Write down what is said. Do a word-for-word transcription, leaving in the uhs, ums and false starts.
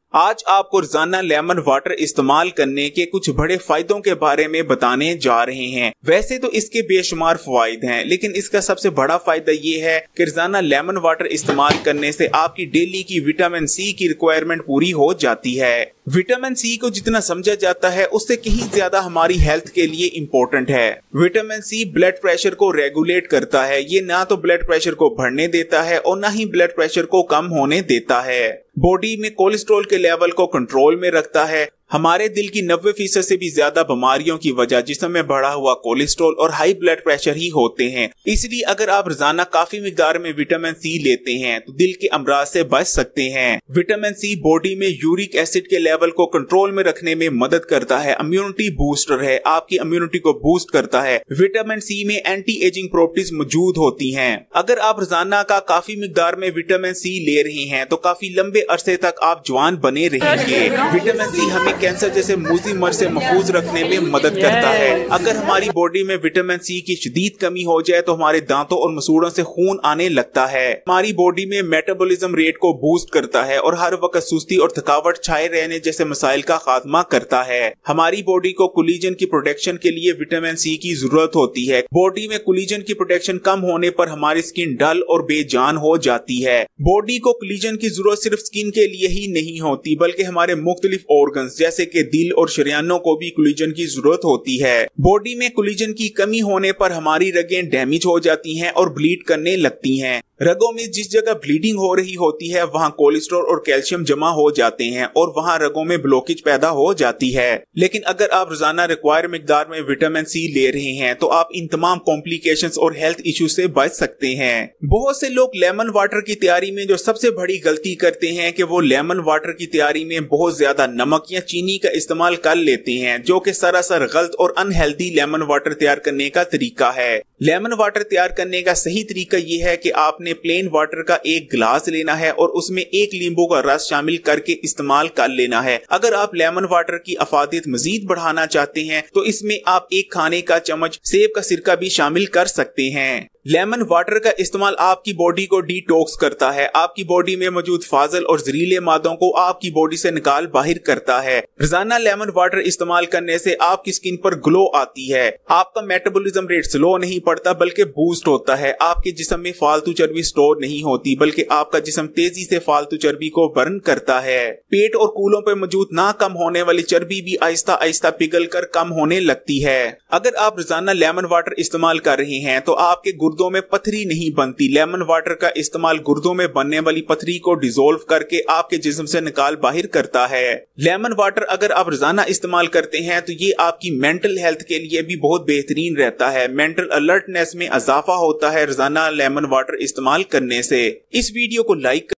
आज आपको रोजाना लेमन वाटर इस्तेमाल करने के कुछ बड़े फायदों के बारे में बताने जा रहे हैं। वैसे तो इसके बेशुमार फवाइद हैं, लेकिन इसका सबसे बड़ा फायदा ये है कि रोजाना लेमन वाटर इस्तेमाल करने से आपकी डेली की विटामिन सी की रिक्वायरमेंट पूरी हो जाती है। विटामिन सी को जितना समझा जाता है उससे कहीं ज्यादा हमारी हेल्थ के लिए इम्पोर्टेंट है। विटामिन सी ब्लड प्रेशर को रेगुलेट करता है। ये ना तो ब्लड प्रेशर को बढ़ने देता है और ना ही ब्लड प्रेशर को कम होने देता है। बॉडी में कोलेस्ट्रॉल के लेवल को कंट्रोल में रखता है। हमारे दिल की नब्बे फीसद से भी ज्यादा बीमारियों की वजह जिस्म में बढ़ा हुआ कोलेस्ट्रॉल और हाई ब्लड प्रेशर ही होते हैं। इसलिए अगर आप रोजाना काफी मिकदार में विटामिन सी लेते हैं तो दिल के अमराज से बच सकते हैं। विटामिन सी बॉडी में यूरिक एसिड के लेवल को कंट्रोल में रखने में मदद करता है। इम्यूनिटी बूस्टर है, आपकी इम्यूनिटी को बूस्ट करता है। विटामिन सी में एंटी एजिंग प्रॉपर्टीज मौजूद होती हैं। अगर आप रोजाना का काफी मिकदार में विटामिन सी ले रहे हैं तो काफी लंबे अरसे तक आप जवान बने रहेंगे। विटामिन सी हमें कैंसर जैसे मूजी मर्ज से महफूज रखने में मदद करता है। अगर हमारी बॉडी में विटामिन सी की शदीद कमी हो जाए तो हमारे दांतों और मसूड़ों से खून आने लगता है। हमारी बॉडी में मेटाबॉलिज्म रेट को बूस्ट करता है और हर वक्त सुस्ती और थकावट छाए रहने जैसे मसाइल का खात्मा करता है। हमारी बॉडी को कोलिजन की प्रोटेक्शन के लिए विटामिन सी की जरूरत होती है। बॉडी में कोलिजन की प्रोटेक्शन कम होने पर हमारी स्किन डल और बेजान हो जाती है। बॉडी को कोलिजन की जरूरत सिर्फ स्किन के लिए ही नहीं होती बल्कि हमारे मुख्तलिफ ऑर्गन्स जैसे कि दिल और शरीयानों को भी कोलिजन की जरूरत होती है। बॉडी में कोलिजन की कमी होने पर हमारी रगें डैमेज हो जाती हैं और ब्लीड करने लगती हैं। रगों में जिस जगह ब्लीडिंग हो रही होती है वहां कोलेस्ट्रॉल और कैल्शियम जमा हो जाते हैं और वहां रगों में ब्लॉकेज पैदा हो जाती है। लेकिन अगर आप रोजाना रिक्वायर मिकदार में विटामिन सी ले रहे हैं तो आप इन तमाम कॉम्प्लिकेशंस और हेल्थ इश्यूज से बच सकते हैं। बहुत से लोग लेमन वाटर की तैयारी में जो सबसे बड़ी गलती करते हैं कि वो लेमन वाटर की तैयारी में बहुत ज्यादा नमक या चीनी का इस्तेमाल कर लेते हैं, जो कि सरासर गलत और अनहेल्दी लेमन वाटर तैयार करने का तरीका है। लेमन वाटर तैयार करने का सही तरीका ये है कि आपने प्लेन वाटर का एक गिलास लेना है और उसमें एक नींबू का रस शामिल करके इस्तेमाल कर लेना है। अगर आप लेमन वाटर की अफादियत मजीद बढ़ाना चाहते हैं तो इसमें आप एक खाने का चम्मच सेब का सिरका भी शामिल कर सकते हैं। लेमन वाटर का इस्तेमाल आपकी बॉडी को डिटॉक्स करता है। आपकी बॉडी में मौजूद फाजल और जहरीले मादों को आपकी बॉडी से निकाल बाहर करता है। रोजाना लेमन वाटर इस्तेमाल करने से आपकी स्किन पर ग्लो आती है। आपका मेटाबॉलिज्म रेट स्लो नहीं पड़ता बल्कि बूस्ट होता है। आपके जिस्म में फालतू चर्बी स्टोर नहीं होती बल्कि आपका जिस्म तेजी से फालतू चर्बी को बर्न करता है। पेट और कूलों पर मौजूद ना कम होने वाली चर्बी भी आहिस्ता आहिस्ता पिघल कर कम होने लगती है। अगर आप रोजाना लेमन वाटर इस्तेमाल कर रहे हैं तो आपके गुर्दों में पथरी नहीं बनती। लेमन वाटर का इस्तेमाल गुर्दों में बनने वाली पथरी को डिसोल्व करके आपके जिस्म से निकाल बाहर करता है। लेमन वाटर अगर आप रोजाना इस्तेमाल करते हैं तो ये आपकी मेंटल हेल्थ के लिए भी बहुत बेहतरीन रहता है। मेंटल अलर्टनेस में इजाफा होता है रोजाना लेमन वाटर इस्तेमाल करने से। इस वीडियो को लाइक